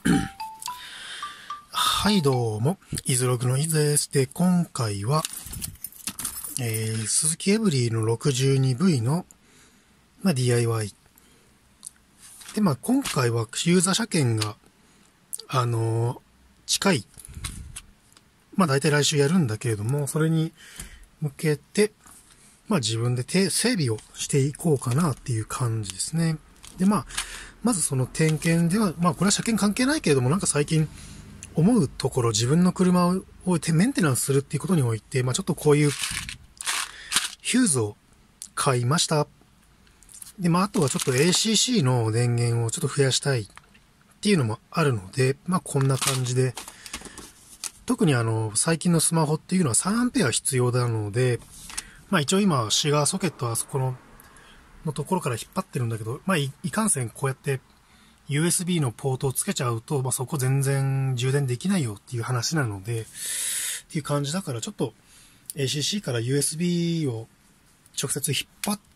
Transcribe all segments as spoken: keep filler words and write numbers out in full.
はい、どうも、イズログのイズです。で、今回は、えー、鈴木エブリーの ろくじゅうにブイ の、まあ、ディーアイワイ。で、まあ、今回はユーザー車検が、あのー、近い。まあ、大体来週やるんだけれども、それに向けて、まあ、自分で整備をしていこうかなっていう感じですね。で、まあ、まずその点検では、まあ、これは車検関係ないけれども、なんか最近、思うところ、自分の車をメンテナンスするっていうことにおいて、まあちょっとこういうヒューズを買いました。で、まああとはちょっと エーシーシー の電源をちょっと増やしたいっていうのもあるので、まあこんな感じで、特にあの、最近のスマホっていうのはさんアンペア必要なので、まあ一応今、シガーソケットはあそこの、のところから引っ張ってるんだけど、まあい、いかんせんこうやって、ユーエスビー のポートをつけちゃうと、まあ、そこ全然充電できないよっていう話なので、っていう感じだからちょっと エーシーシー から ユーエスビー を直接引っ張って、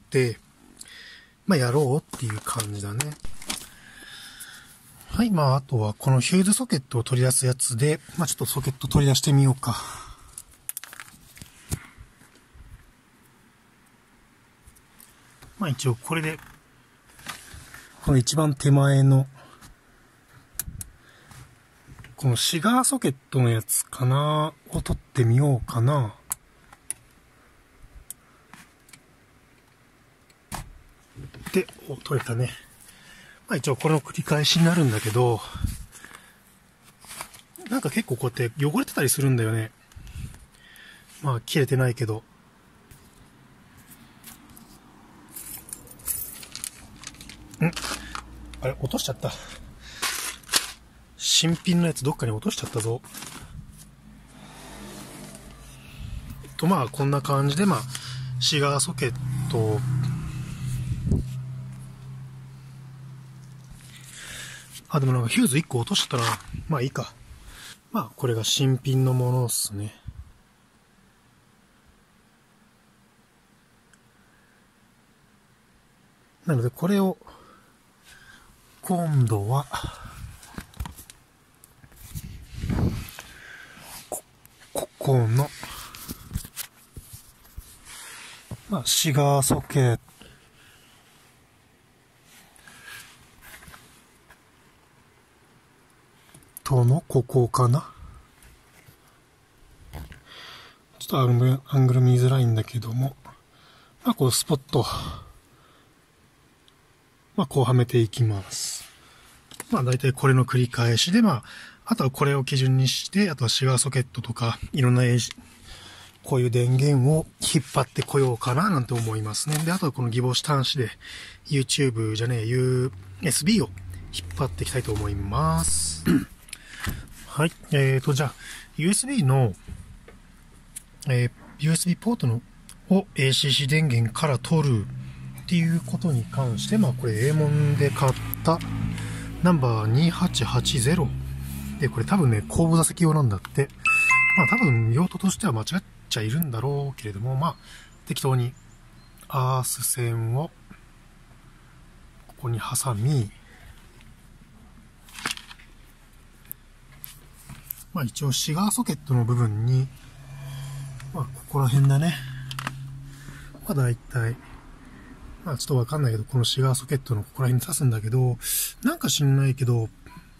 まあ、やろうっていう感じだね。はい、まあ、あとはこのヒューズソケットを取り出すやつで、まあ、ちょっとソケット取り出してみようか。まあ、一応これで、この一番手前の、このシガーソケットのやつかなを取ってみようかな。で、お、取れたね。まあ一応これの繰り返しになるんだけど、なんか結構こうやって汚れてたりするんだよね。まあ切れてないけど。んあれ、落としちゃった。新品のやつどっかに落としちゃったぞ。と、まあ、こんな感じで、まあ、シガーソケット、あ、でもなんかヒューズいっこ落としちゃったな。まあいいか。まあ、これが新品のものっすね。なので、これを、今度は、こ、ここの、まあ、シガーソケットのここかな。ちょっとアングル、アングル見づらいんだけども、まあ、こうスポット、まあ、こうはめていきます。まあ、大体これの繰り返しで、まあ、あとはこれを基準にして、あとはシガーソケットとか、いろんなこういう電源を引っ張ってこようかななんて思いますね。で、あとはこのギボシ端子で YouTube じゃねえ、ユーエスビー を引っ張っていきたいと思います。はい。えーと、じゃあ、ユーエスビー の、えー、ユーエスビー ポートのを エーシーシー 電源から取るっていうことに関して、まあこれ エーモン で買ったナンバーにはちはちゼロで、これ多分ね、後部座席用なんだって。まあ多分用途としては間違っちゃいるんだろうけれども、まあ適当にアース線をここに挟み、まあ一応シガーソケットの部分に、まあここら辺だね。まあ大体、まあちょっとわかんないけど、このシガーソケットのここら辺に刺すんだけど、なんか知んないけど、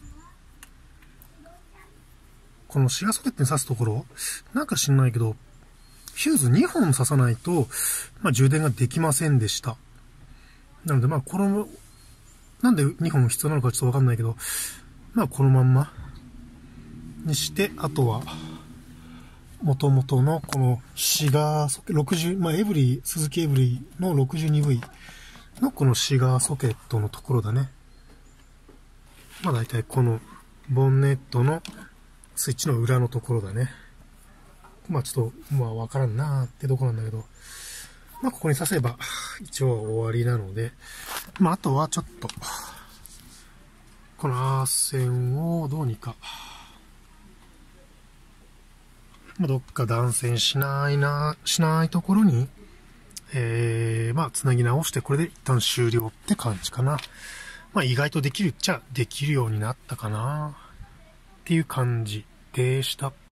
このシガーソケットに刺すところ、なんか知んないけど、ヒューズにほん刺さないと、まあ充電ができませんでした。なのでまあこの、なんでにほん必要なのかちょっとわかんないけど、まあこのまんまにして、あとは、元々のこのシガーソケット、ろくじゅう、まあエブリー、鈴木エブリーの ろくじゅうにブイ のこのシガーソケットのところだね。まあ大体このボンネットのスイッチの裏のところだね。まあちょっと、まあわからんなーってとこなんだけど、まあここに刺せば一応終わりなので、まああとはちょっと、このアー線をどうにか、まあどっか断線しないな、しないところに、えー、まあ繋ぎ直してこれで一旦終了って感じかな。 まあ意外とできるっちゃできるようになったかなっていう感じでした。